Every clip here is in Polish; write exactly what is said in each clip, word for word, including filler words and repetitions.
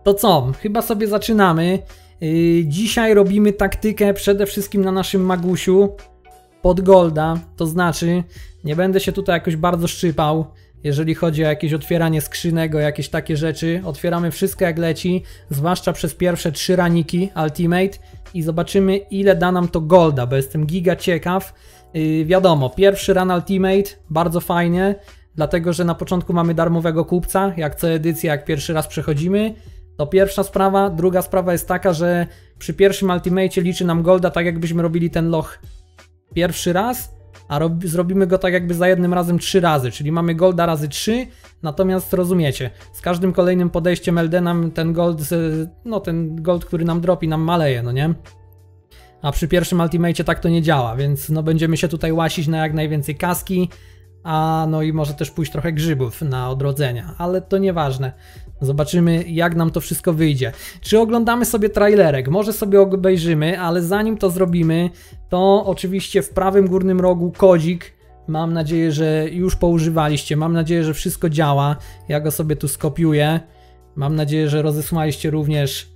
To co? Chyba sobie zaczynamy. Yy, dzisiaj robimy taktykę przede wszystkim na naszym Magusiu pod golda, to znaczy nie będę się tutaj jakoś bardzo szczypał, jeżeli chodzi o jakieś otwieranie skrzynek, o jakieś takie rzeczy. Otwieramy wszystko jak leci, zwłaszcza przez pierwsze trzy raniki Ultimate i zobaczymy ile da nam to golda, bo jestem giga ciekaw. Yy, wiadomo, pierwszy run Ultimate, bardzo fajnie, dlatego że na początku mamy darmowego kupca, jak co edycja, jak pierwszy raz przechodzimy. To pierwsza sprawa. Druga sprawa jest taka, że przy pierwszym Ultimate liczy nam golda tak jakbyśmy robili ten loch pierwszy raz, a rob, zrobimy go tak jakby za jednym razem trzy razy, czyli mamy golda razy trzy, natomiast rozumiecie, z każdym kolejnym podejściem L D nam ten gold, no ten gold, który nam dropi, nam maleje, no nie? A przy pierwszym Ultimate tak to nie działa, więc no będziemy się tutaj łasić na jak najwięcej kaski, a no i może też pójść trochę grzybów na odrodzenia, ale to nieważne. Zobaczymy jak nam to wszystko wyjdzie. Czy oglądamy sobie trailerek? Może sobie obejrzymy, ale zanim to zrobimy, to oczywiście w prawym górnym rogu kodzik. Mam nadzieję, że już poużywaliście. Mam nadzieję, że wszystko działa. Ja go sobie tu skopiuję. Mam nadzieję, że rozesłaliście również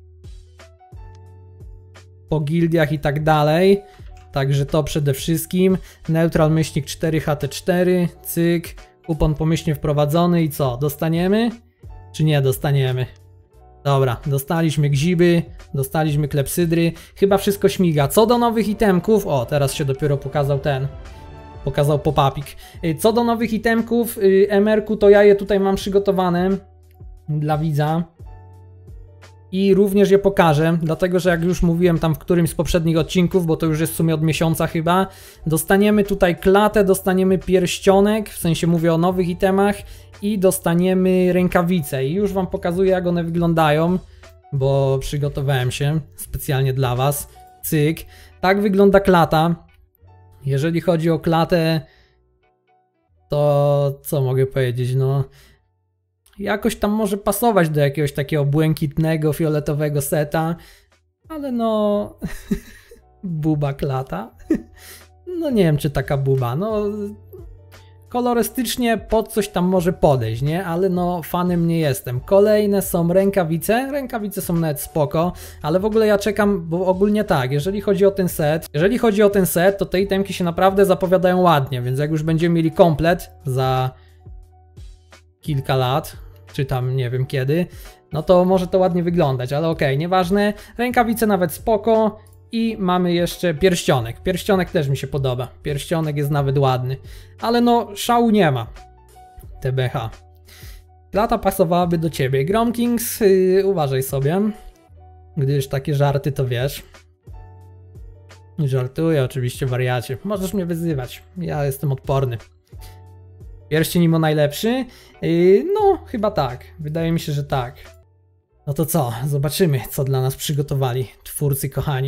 po gildiach i tak dalej. Także to przede wszystkim. Neutral myślnik cztery H T cztery. Cyk. Kupon pomyślnie wprowadzony i co? Dostaniemy? Czy nie dostaniemy? Dobra, dostaliśmy gziby, dostaliśmy klepsydry, chyba wszystko śmiga. Co do nowych itemków, o teraz się dopiero pokazał ten, pokazał pop-upik. Co do nowych itemków, M R ku to ja je tutaj mam przygotowane dla widza. I również je pokażę, dlatego że jak już mówiłem tam w którymś z poprzednich odcinków, bo to już jest w sumie od miesiąca chyba, dostaniemy tutaj klatę, dostaniemy pierścionek, w sensie mówię o nowych itemach i dostaniemy rękawice i już wam pokazuję jak one wyglądają, bo przygotowałem się specjalnie dla was. Cyk. Tak wygląda klata. Jeżeli chodzi o klatę, to co mogę powiedzieć, no... Jakoś tam może pasować do jakiegoś takiego błękitnego, fioletowego seta, ale no... buba klata. No nie wiem czy taka buba, no... Kolorystycznie pod coś tam może podejść, nie? Ale no fanem nie jestem. Kolejne są rękawice. Rękawice są nawet spoko, ale w ogóle ja czekam, bo ogólnie tak, jeżeli chodzi o ten set, jeżeli chodzi o ten set, to te itemki się naprawdę zapowiadają ładnie, więc jak już będziemy mieli komplet za kilka lat, czy tam nie wiem kiedy, no to może to ładnie wyglądać, ale okej, okay, nieważne. Rękawice nawet spoko. I mamy jeszcze pierścionek. Pierścionek też mi się podoba. Pierścionek jest nawet ładny. Ale no, szału nie ma. T B H. Klata pasowałaby do ciebie. Gromkings, yy, uważaj sobie. Gdyż takie żarty to wiesz. Żartuję oczywiście, wariacie. Możesz mnie wyzywać. Ja jestem odporny. Pierścień mimo najlepszy? Yy, no, chyba tak. Wydaje mi się, że tak. No to co? Zobaczymy, co dla nas przygotowali twórcy kochani.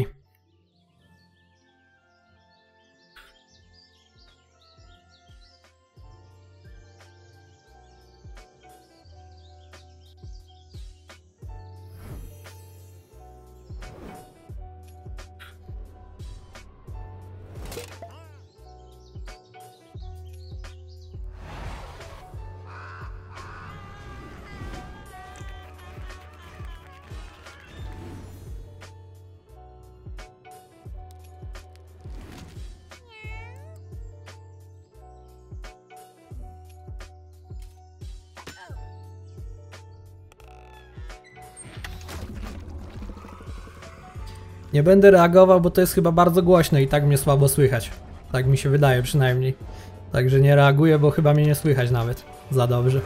Nie będę reagował, bo to jest chyba bardzo głośno i tak mnie słabo słychać. Tak mi się wydaje przynajmniej. Także nie reaguję, bo chyba mnie nie słychać nawet za dobrze.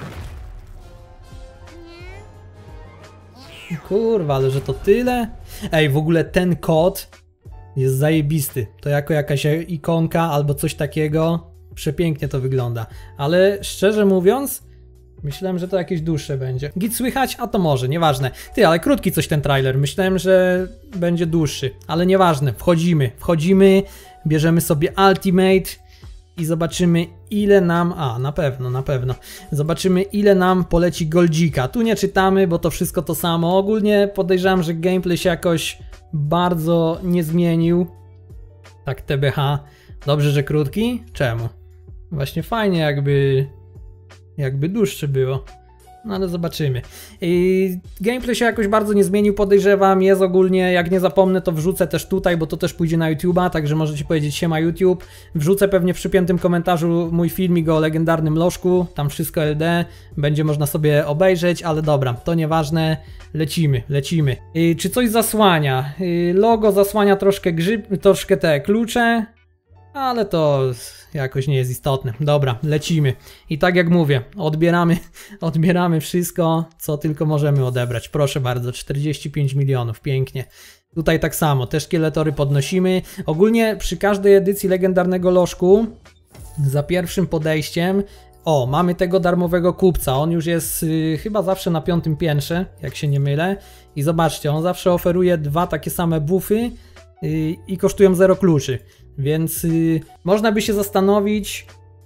Kurwa, ale że to tyle? Ej, w ogóle ten kod jest zajebisty. To jako jakaś ikonka albo coś takiego. Przepięknie to wygląda. Ale szczerze mówiąc, myślałem, że to jakieś dłuższe będzie. Git słychać? A to może, nieważne. Ty, ale krótki coś ten trailer. Myślałem, że będzie dłuższy. Ale nieważne. Wchodzimy. Wchodzimy, bierzemy sobie Ultimate i zobaczymy ile nam... A, na pewno, na pewno. Zobaczymy ile nam poleci goldzika. Tu nie czytamy, bo to wszystko to samo. Ogólnie podejrzewam, że gameplay się jakoś bardzo nie zmienił. Tak T B H. Dobrze, że krótki? Czemu? Właśnie fajnie jakby... Jakby dłuższy było. No ale zobaczymy. I gameplay się jakoś bardzo nie zmienił, podejrzewam. Jest ogólnie, jak nie zapomnę, to wrzucę też tutaj, bo to też pójdzie na YouTube'a, także możecie powiedzieć siema YouTube. Wrzucę pewnie w przypiętym komentarzu mój filmik o legendarnym lożku, tam wszystko L D, będzie można sobie obejrzeć, ale dobra, to nieważne. Lecimy, lecimy. I czy coś zasłania? I logo zasłania troszkę grzyb, troszkę te klucze, ale to jakoś nie jest istotne. Dobra, lecimy. I tak jak mówię, odbieramy, odbieramy wszystko, co tylko możemy odebrać. Proszę bardzo, czterdzieści pięć milionów, pięknie. Tutaj tak samo, te szkieletory podnosimy. Ogólnie przy każdej edycji legendarnego lożku, za pierwszym podejściem, o, mamy tego darmowego kupca. On już jest y, chyba zawsze na piątym piętrze, jak się nie mylę. I zobaczcie, on zawsze oferuje dwa takie same buffy y, i kosztują zero kluczy. Więc y, można by się zastanowić,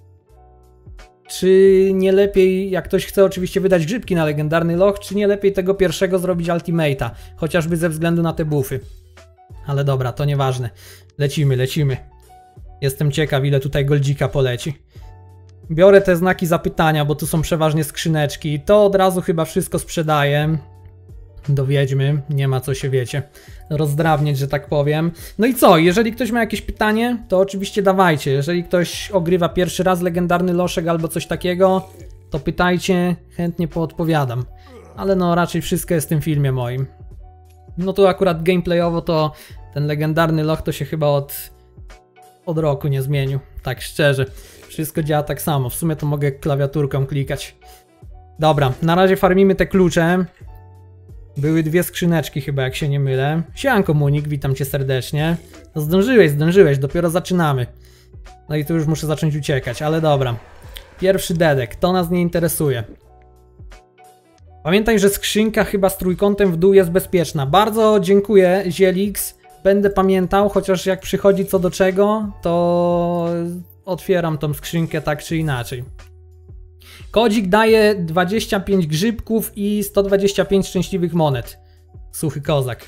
czy nie lepiej, jak ktoś chce oczywiście wydać grzybki na legendarny loch, czy nie lepiej tego pierwszego zrobić ultimate'a, chociażby ze względu na te buffy. Ale dobra, to nieważne. Lecimy, lecimy. Jestem ciekaw, ile tutaj goldzika poleci. Biorę te znaki zapytania, bo tu są przeważnie skrzyneczki. To od razu chyba wszystko sprzedaję. Do wiedźmy, nie ma co się, wiecie, rozdrabniać, że tak powiem. No i co, jeżeli ktoś ma jakieś pytanie, to oczywiście dawajcie. Jeżeli ktoś ogrywa pierwszy raz legendarny loszek albo coś takiego, to pytajcie, chętnie poodpowiadam. Ale no raczej wszystko jest w tym filmie moim. No tu akurat gameplayowo to ten legendarny loch to się chyba od, od roku nie zmienił, tak szczerze. Wszystko działa tak samo, w sumie to mogę klawiaturką klikać. Dobra, na razie farmimy te klucze. Były dwie skrzyneczki chyba, jak się nie mylę. Siemanko Munik, witam cię serdecznie. No zdążyłeś, zdążyłeś, dopiero zaczynamy. No i tu już muszę zacząć uciekać, ale dobra. Pierwszy dedek, to nas nie interesuje. Pamiętaj, że skrzynka chyba z trójkątem w dół jest bezpieczna. Bardzo dziękuję, Zielix. Będę pamiętał, chociaż jak przychodzi co do czego, to otwieram tą skrzynkę tak czy inaczej. Kodzik daje dwadzieścia pięć grzybków i sto dwadzieścia pięć szczęśliwych monet. Suchy kozak.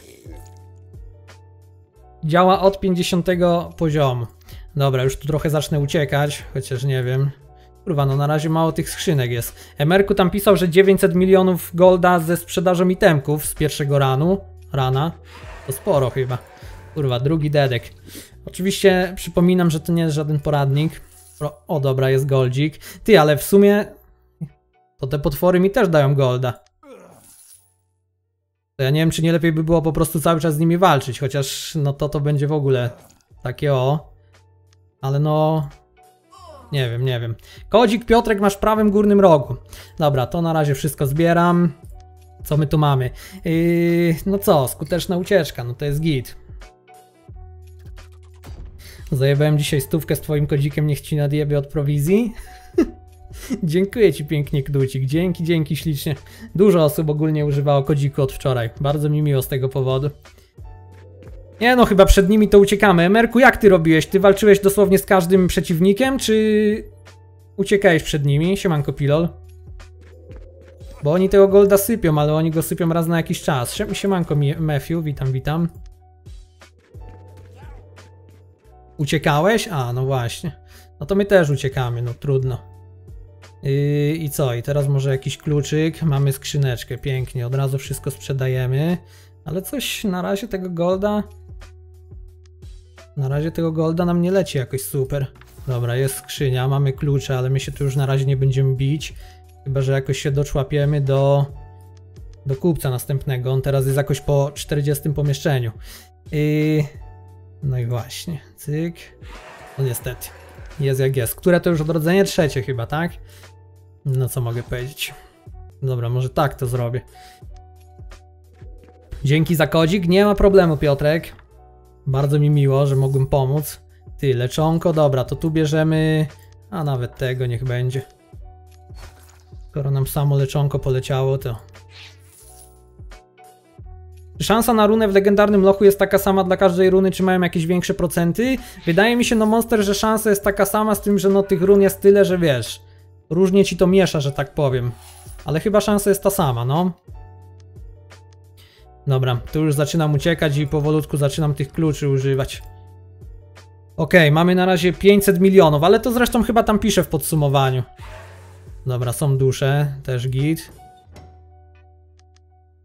Działa od pięćdziesiątego poziomu. Dobra, już tu trochę zacznę uciekać, chociaż nie wiem. Kurwa, no na razie mało tych skrzynek jest. Emerku tam pisał, że dziewięćset milionów golda ze sprzedażą itemków z pierwszego ranu. Rana. To sporo chyba. Kurwa, drugi dedek. Oczywiście przypominam, że to nie jest żaden poradnik. O, o dobra, jest goldzik. Ty, ale w sumie to te potwory mi też dają golda. To ja nie wiem, czy nie lepiej by było po prostu cały czas z nimi walczyć, chociaż no to to będzie w ogóle takie o. Ale no... Nie wiem, nie wiem. Kodzik Piotrek masz w prawym górnym rogu. Dobra, to na razie wszystko zbieram. Co my tu mamy? Yy, no co, skuteczna ucieczka, no to jest git. Zajebałem dzisiaj stówkę z twoim kodzikiem, niech ci nadjebie od prowizji. Dziękuję ci pięknie, Knucik. Dzięki, dzięki ślicznie. Dużo osób ogólnie używało kodziku od wczoraj. Bardzo mi miło z tego powodu. Nie no, chyba przed nimi to uciekamy. Emerku, jak ty robiłeś? Ty walczyłeś dosłownie z każdym przeciwnikiem, czy uciekałeś przed nimi? Siemanko Pilol. Bo oni tego golda sypią, ale oni go sypią raz na jakiś czas. Siemanko Matthew, witam, witam. Uciekałeś? A, no właśnie. No to my też uciekamy, no trudno. Yy, I co? I teraz może jakiś kluczyk. Mamy skrzyneczkę, pięknie. Od razu wszystko sprzedajemy. Ale coś na razie tego golda... Na razie tego golda nam nie leci jakoś super. Dobra, jest skrzynia, mamy klucze, ale my się tu już na razie nie będziemy bić. Chyba że jakoś się doczłapiemy do... Do kupca następnego. On teraz jest jakoś po czterdziestym pomieszczeniu. Yy... No i właśnie, cyk. No niestety, jest jak jest. Które to już odrodzenie? Trzecie chyba, tak? No co mogę powiedzieć? Dobra, może tak to zrobię. Dzięki za kodzik, nie ma problemu Piotrek. Bardzo mi miło, że mogłem pomóc. Ty, leczonko, dobra, to tu bierzemy... A nawet tego niech będzie. Skoro nam samo leczonko poleciało, to... Szansa na runę w legendarnym lochu jest taka sama dla każdej runy, czy mają jakieś większe procenty? Wydaje mi się, no Monster, że szansa jest taka sama, z tym, że no tych run jest tyle, że wiesz, różnie ci to miesza, że tak powiem. Ale chyba szansa jest ta sama, no. Dobra, tu już zaczynam uciekać i powolutku zaczynam tych kluczy używać. Okej, okay, mamy na razie pięćset milionów, ale to zresztą chyba tam pisze w podsumowaniu. Dobra, są dusze, też git.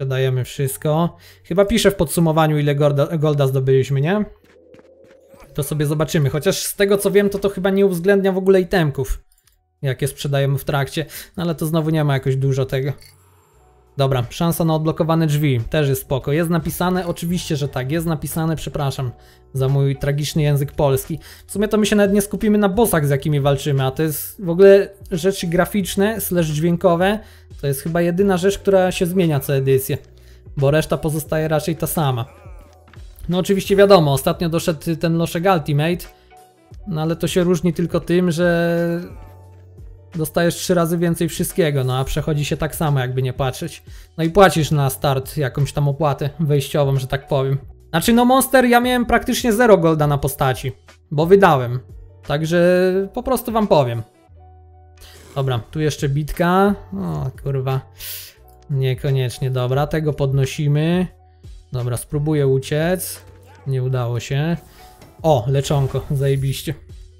Sprzedajemy wszystko. Chyba piszę w podsumowaniu, ile golda, golda zdobyliśmy, nie? To sobie zobaczymy. Chociaż z tego co wiem, to to chyba nie uwzględnia w ogóle itemków, jakie sprzedajemy w trakcie. No ale to znowu nie ma jakoś dużo tego. Dobra, szansa na odblokowane drzwi. Też jest spoko. Jest napisane? Oczywiście, że tak. Jest napisane, przepraszam za mój tragiczny język polski. W sumie to my się nawet nie skupimy na bossach, z jakimi walczymy, a to jest w ogóle rzeczy graficzne slash dźwiękowe. To jest chyba jedyna rzecz, która się zmienia co edycję, bo reszta pozostaje raczej ta sama. No oczywiście wiadomo, ostatnio doszedł ten Loszek Ultimate, no ale to się różni tylko tym, że dostajesz trzy razy więcej wszystkiego, no a przechodzi się tak samo, jakby nie patrzeć. No i płacisz na start jakąś tam opłatę wejściową, że tak powiem. Znaczy no Monster, ja miałem praktycznie zero golda na postaci, bo wydałem. Także po prostu wam powiem. Dobra, tu jeszcze bitka. O kurwa. Niekoniecznie, dobra, tego podnosimy. Dobra, spróbuję uciec. Nie udało się. O, leczonko, zajebiście.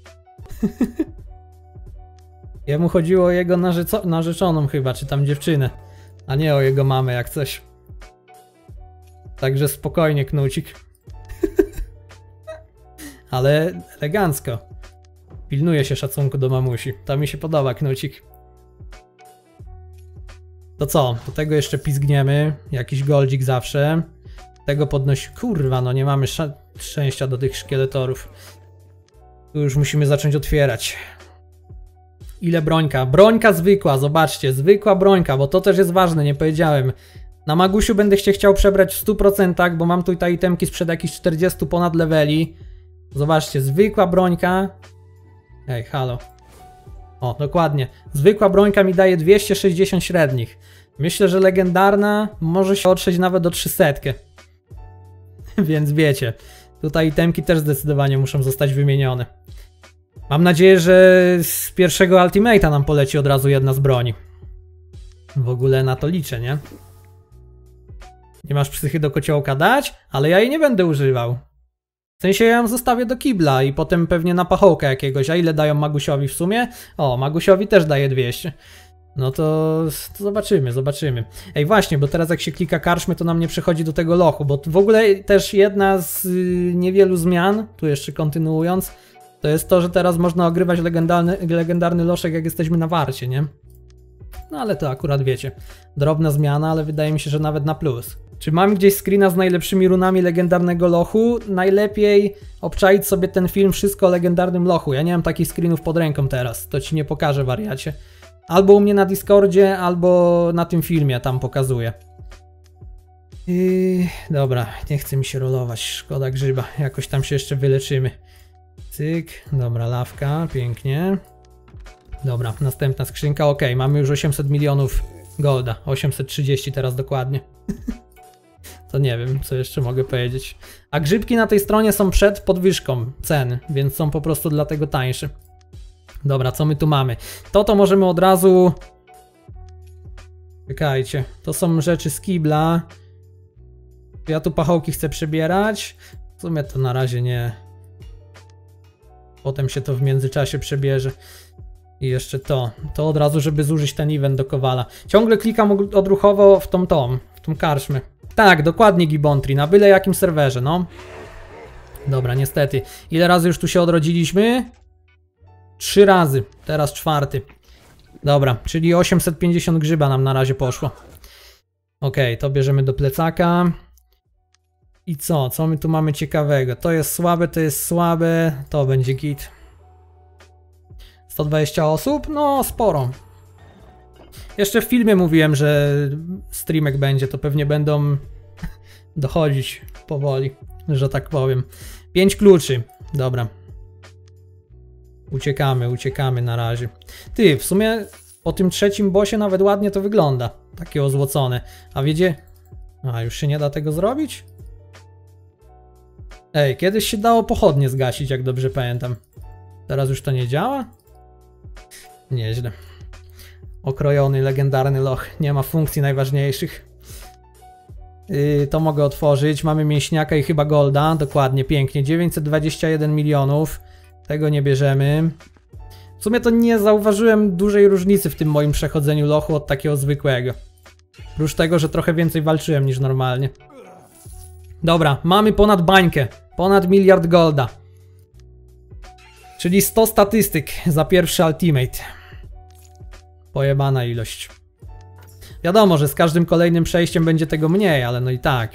Jemu chodziło o jego narzeczoną chyba, czy tam dziewczynę, a nie o jego mamę jak coś. Także spokojnie, knucik. Ale elegancko. Pilnuje się szacunku do mamusi. To mi się podoba, knucik. To co? Do tego jeszcze pizgniemy. Jakiś goldzik zawsze. Tego podnosi... Kurwa, no nie mamy szczęścia do tych szkieletorów. Tu już musimy zacząć otwierać. Ile brońka? Brońka zwykła, zobaczcie. Zwykła brońka, bo to też jest ważne, nie powiedziałem. Na Magusiu będę się chciał przebrać w stu procentach, bo mam tutaj itemki sprzed jakichś czterdziestu ponad leveli. Zobaczcie, zwykła brońka. Ej, halo. O, dokładnie. Zwykła brońka mi daje dwieście sześćdziesiąt średnich. Myślę, że legendarna może się otrzeć nawet do trzysta. Więc wiecie, tutaj itemki też zdecydowanie muszą zostać wymienione. Mam nadzieję, że z pierwszego Ultimate'a nam poleci od razu jedna z broni. W ogóle na to liczę, nie? Nie masz psychy do kociołka dać? Ale ja jej nie będę używał. W sensie ja ją zostawię do kibla i potem pewnie na pachołka jakiegoś. A ile dają Magusiowi w sumie? O, Magusiowi też daje dwieście. No to, to zobaczymy, zobaczymy. Ej właśnie, bo teraz jak się klika karczmy, to nam nie przechodzi do tego lochu, bo w ogóle też jedna z y, niewielu zmian, tu jeszcze kontynuując, to jest to, że teraz można ogrywać legendarny, legendarny loszek, jak jesteśmy na warcie, nie? No ale to akurat wiecie, drobna zmiana, ale wydaje mi się, że nawet na plus. Czy mam gdzieś screena z najlepszymi runami legendarnego lochu? Najlepiej obczaić sobie ten film Wszystko o legendarnym lochu. Ja nie mam takich screenów pod ręką teraz, to ci nie pokażę, wariacie. Albo u mnie na Discordzie, albo na tym filmie, tam pokazuję. I dobra, nie chce mi się rolować, szkoda grzyba, jakoś tam się jeszcze wyleczymy. Cyk, dobra, lawka, pięknie. Dobra, następna skrzynka, ok, mamy już osiemset milionów golda, osiemset trzydzieści teraz dokładnie. To nie wiem, co jeszcze mogę powiedzieć. A grzybki na tej stronie są przed podwyżką cen, więc są po prostu dlatego tańsze. Dobra, co my tu mamy? To to możemy od razu... Czekajcie, to są rzeczy z kibla. Ja tu pachołki chcę przebierać. W sumie to na razie nie. Potem się to w międzyczasie przebierze. I jeszcze to. To od razu, żeby zużyć ten event do Kowala. Ciągle klikam odruchowo w tą tą, w tą karczmę. Tak, dokładnie Gibontri, na byle jakim serwerze, no. Dobra, niestety. Ile razy już tu się odrodziliśmy? Trzy razy, teraz czwarty. Dobra, czyli osiemset pięćdziesiąt grzyba nam na razie poszło. Ok, to bierzemy do plecaka. I co? Co my tu mamy ciekawego? To jest słabe, to jest słabe. To będzie git. sto dwadzieścia osób? No, sporo. Jeszcze w filmie mówiłem, że streamek będzie, to pewnie będą dochodzić powoli, że tak powiem. Pięć kluczy. Dobra. Uciekamy, uciekamy na razie. Ty, w sumie po tym trzecim bossie nawet ładnie to wygląda. Takie ozłocone. A wiecie... A, już się nie da tego zrobić? Ej, kiedyś się dało pochodnie zgasić, jak dobrze pamiętam. Teraz już to nie działa? Nieźle. Okrojony, legendarny loch. Nie ma funkcji najważniejszych. Yy, to mogę otworzyć. Mamy mięśniaka i chyba golda. Dokładnie, pięknie. dziewięćset dwadzieścia jeden milionów. Tego nie bierzemy. W sumie to nie zauważyłem dużej różnicy w tym moim przechodzeniu lochu od takiego zwykłego. Oprócz tego, że trochę więcej walczyłem niż normalnie. Dobra, mamy ponad bańkę. Ponad miliard golda. Czyli sto statystyk za pierwszy ultimate. Pojebana ilość. Wiadomo, że z każdym kolejnym przejściem będzie tego mniej, ale no i tak.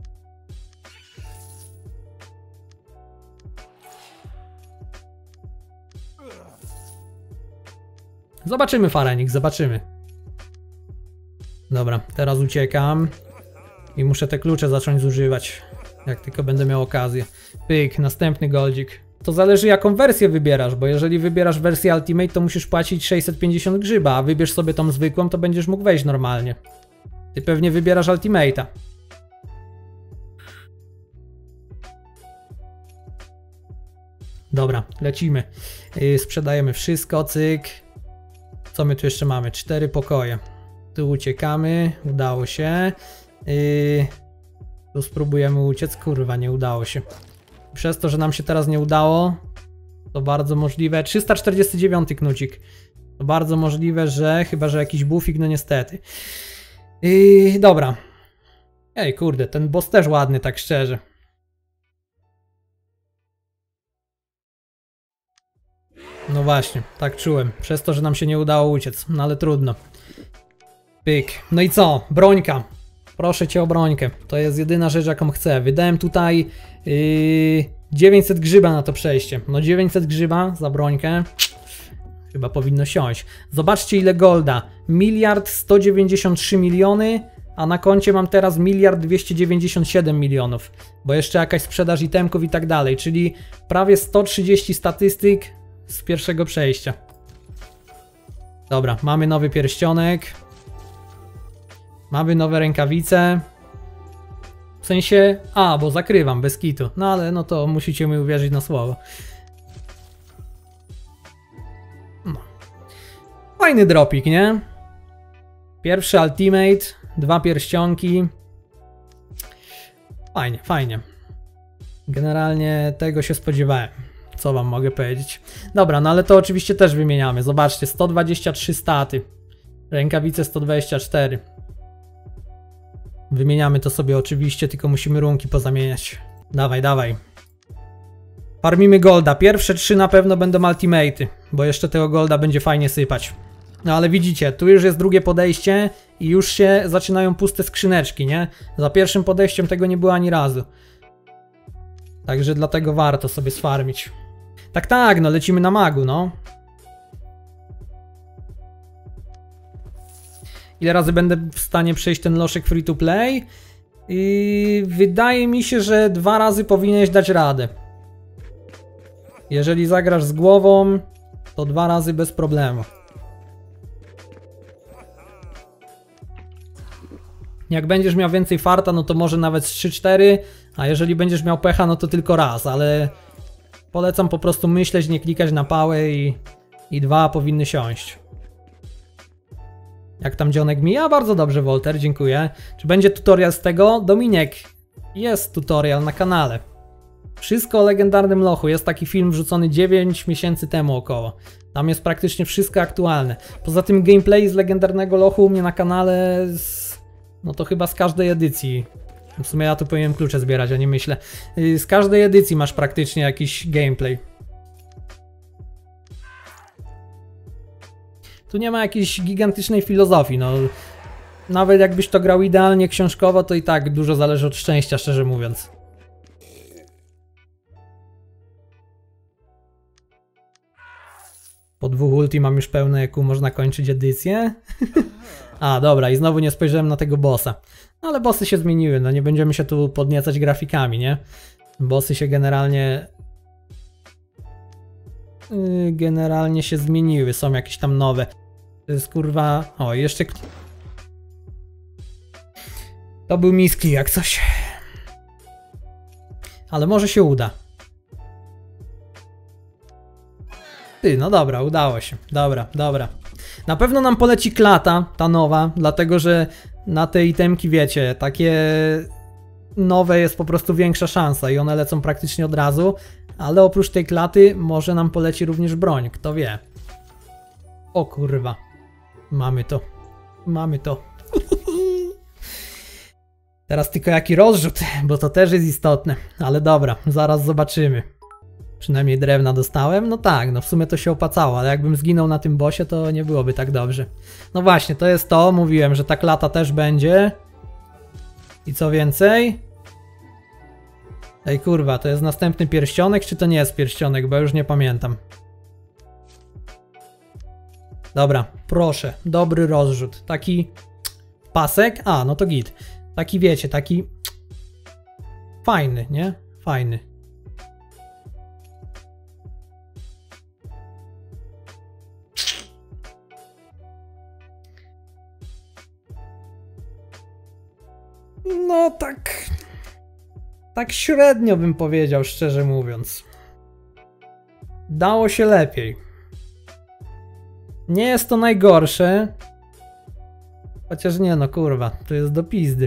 Zobaczymy, Farenik, zobaczymy. Dobra, teraz uciekam. I muszę te klucze zacząć zużywać. Jak tylko będę miał okazję. Pyk, następny goldzik. To zależy jaką wersję wybierasz, bo jeżeli wybierasz wersję Ultimate, to musisz płacić sześćset pięćdziesiąt grzyba, a wybierz sobie tą zwykłą, to będziesz mógł wejść normalnie. Ty pewnie wybierasz Ultimate'a. Dobra, lecimy. Yy, sprzedajemy wszystko, cyk. Co my tu jeszcze mamy? Cztery pokoje. Tu uciekamy, udało się. Yy, tu spróbujemy uciec, kurwa, nie udało się. Przez to, że nam się teraz nie udało, to bardzo możliwe. trzysta czterdziesty dziewięć knucik. To bardzo możliwe, że chyba, że jakiś bufik, no niestety. Yy, dobra. Ej, kurde, ten boss też ładny, tak szczerze. No właśnie, tak czułem. Przez to, że nam się nie udało uciec. No ale trudno. Pyk. No i co? Brońka. Proszę cię o brońkę. To jest jedyna rzecz, jaką chcę. Wydałem tutaj yy, dziewięćset grzyba na to przejście. No dziewięćset grzyba za brońkę. Chyba powinno siąść. Zobaczcie ile golda. Miliard sto dziewięćdziesiąt trzy miliony, a na koncie mam teraz miliard dwieście dziewięćdziesiąt siedem milionów. Bo jeszcze jakaś sprzedaż itemków i tak dalej. Czyli prawie sto trzydzieści statystyk z pierwszego przejścia. Dobra, mamy nowy pierścionek. Mamy nowe rękawice. W sensie... A, bo zakrywam, bez kitu. No ale no to musicie mi uwierzyć na słowo. No. Fajny dropik, nie? Pierwszy ultimate. Dwa pierścionki. Fajnie, fajnie. Generalnie tego się spodziewałem. Co wam mogę powiedzieć? Dobra, no ale to oczywiście też wymieniamy. Zobaczcie, sto dwadzieścia trzy staty. Rękawice sto dwadzieścia cztery. Wymieniamy to sobie oczywiście, tylko musimy runki pozamieniać. Dawaj, dawaj. Farmimy golda. Pierwsze trzy na pewno będą ultimate'y, bo jeszcze tego golda będzie fajnie sypać. No ale widzicie, tu już jest drugie podejście i już się zaczynają puste skrzyneczki, nie? Za pierwszym podejściem tego nie było ani razu. Także dlatego warto sobie sfarmić. Tak, tak, no lecimy na magu, no. Ile razy będę w stanie przejść ten loszek free to play? I wydaje mi się, że dwa razy powinieneś dać radę. Jeżeli zagrasz z głową, to dwa razy bez problemu. Jak będziesz miał więcej farta, no to może nawet z trzy cztery, a jeżeli będziesz miał pecha, no to tylko raz, ale polecam po prostu myśleć, nie klikać na pałę i, i dwa powinny siąść. Jak tam dzionek mija? Bardzo dobrze, Wolter, dziękuję. Czy będzie tutorial z tego? Dominiek, jest tutorial na kanale. Wszystko o legendarnym lochu. Jest taki film wrzucony dziewięć miesięcy temu około. Tam jest praktycznie wszystko aktualne. Poza tym gameplay z legendarnego lochu u mnie na kanale, z, no to chyba z każdej edycji. W sumie ja tu powinienem klucze zbierać, a nie myślę. Z każdej edycji masz praktycznie jakiś gameplay. Tu nie ma jakiejś gigantycznej filozofii, no. Nawet jakbyś to grał idealnie książkowo, to i tak dużo zależy od szczęścia, szczerze mówiąc. Po dwóch ulti mam już pełne E Q, można kończyć edycję. A, dobra, i znowu nie spojrzałem na tego bossa. No ale bossy się zmieniły, no nie będziemy się tu podniecać grafikami, nie? Bossy się generalnie... Yy, generalnie się zmieniły, są jakieś tam nowe. To jest kurwa... O, jeszcze... To był miski jak coś. Ale może się uda. Ty, no dobra, udało się. Dobra, dobra. Na pewno nam poleci klata, ta nowa, dlatego że na te itemki, wiecie, takie nowe jest po prostu większa szansa i one lecą praktycznie od razu, ale oprócz tej klaty może nam poleci również broń, kto wie. O kurwa. Mamy to. Mamy to. Teraz tylko jaki rozrzut, bo to też jest istotne. Ale dobra, zaraz zobaczymy. Przynajmniej drewna dostałem. No tak, no w sumie to się opłacało, ale jakbym zginął na tym bossie, to nie byłoby tak dobrze. No właśnie, to jest to. Mówiłem, że ta klata też będzie. I co więcej? Ej kurwa, to jest następny pierścionek, czy to nie jest pierścionek, bo już nie pamiętam. Dobra, proszę, dobry rozrzut. Taki pasek, a no to git. Taki wiecie, taki fajny, nie? Fajny. No tak... Tak średnio bym powiedział, szczerze mówiąc. Dało się lepiej. Nie jest to najgorsze. Chociaż nie no, kurwa, to jest do pizdy.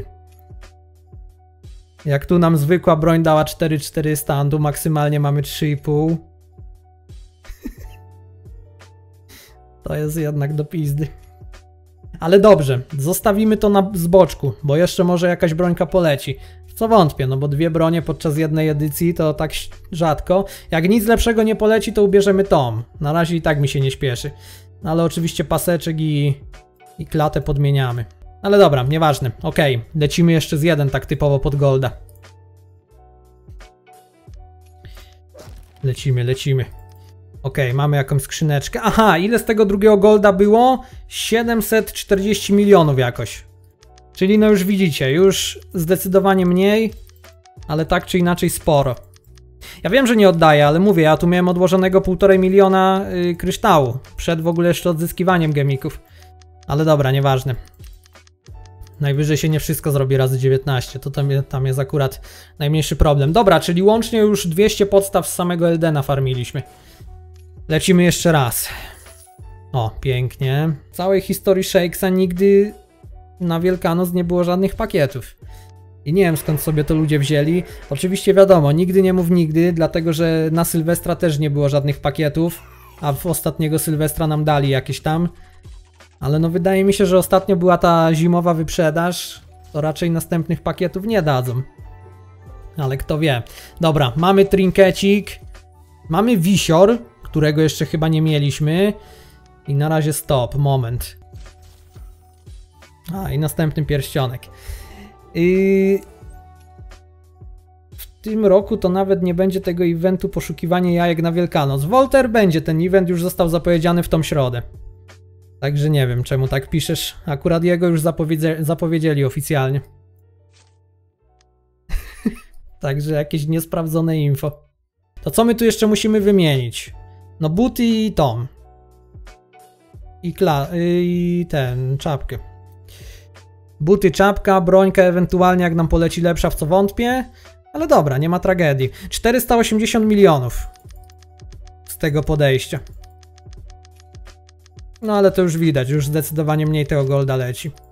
Jak tu nam zwykła broń dała cztery tysiące czterysta, a tu maksymalnie mamy trzy i pół. To jest jednak do pizdy. Ale dobrze, zostawimy to na zboczku, bo jeszcze może jakaś brońka poleci. W co wątpię, no bo dwie bronie podczas jednej edycji to tak rzadko. Jak nic lepszego nie poleci, to ubierzemy tom. Na razie i tak mi się nie śpieszy. No ale oczywiście paseczek i, i klatę podmieniamy. Ale dobra, nieważne. Okej, okay, lecimy jeszcze z jeden tak typowo pod golda. Lecimy, lecimy. Okej, okay, mamy jakąś skrzyneczkę. Aha, ile z tego drugiego golda było? siedemset czterdzieści milionów jakoś. Czyli no już widzicie, już zdecydowanie mniej, ale tak czy inaczej sporo. Ja wiem, że nie oddaję, ale mówię, ja tu miałem odłożonego półtorej miliona yy, kryształu. Przed w ogóle jeszcze odzyskiwaniem gemików. Ale dobra, nieważne. Najwyżej się nie wszystko zrobi razy dziewiętnaście, to tam, tam jest akurat najmniejszy problem. Dobra, czyli łącznie już dwieście podstaw z samego Eldena farmiliśmy. Lecimy jeszcze raz. O, pięknie. W całej historii Shakesa nigdy na Wielkanoc nie było żadnych pakietów. I nie wiem skąd sobie to ludzie wzięli. Oczywiście wiadomo, nigdy nie mów nigdy, dlatego że na Sylwestra też nie było żadnych pakietów, a w ostatniego Sylwestra nam dali jakieś tam. Ale no wydaje mi się, że ostatnio była ta zimowa wyprzedaż, to raczej następnych pakietów nie dadzą. Ale kto wie. Dobra, mamy trinkecik, mamy wisior, którego jeszcze chyba nie mieliśmy. I na razie stop, moment. A, i następny pierścionek. Yy... W tym roku to nawet nie będzie tego eventu poszukiwanie jajek na Wielkanoc. Wolter będzie, ten event już został zapowiedziany w tą środę. Także nie wiem, czemu tak piszesz. Akurat jego już zapowiedzie zapowiedzieli oficjalnie. Także jakieś niesprawdzone info. To co my tu jeszcze musimy wymienić? No buty i tom. I, kla i ten, czapkę. Buty, czapka, brońka ewentualnie jak nam poleci lepsza, w co wątpię. Ale dobra, nie ma tragedii. czterysta osiemdziesiąt milionów z tego podejścia. No ale to już widać, już zdecydowanie mniej tego golda leci.